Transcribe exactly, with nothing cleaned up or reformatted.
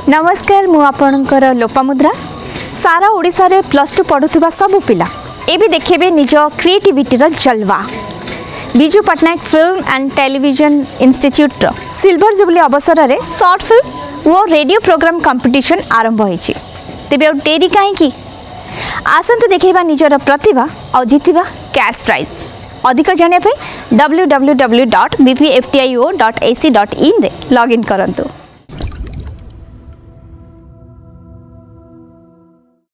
नमस्कार मु आपणकर लोपामुद्रा सारा ओडिशा रे प्लस टू पढ़ुवा सब पिला एबे देखिए निज क्रिएटिविटीर जलवा। Biju Pattnaik film and television institute silver jubilee अवसर में शॉर्ट फिल्म और रेडियो प्रोग्राम कंपटीशन आरंभ होइछि। तेबे और डेरी कहीं आसतु देखा निजर प्रतिभा और जीतवा कैश प्राइज। अधिक जानिया W W W dot B P F T I O dot A C dot in रे लॉगिन करंतु।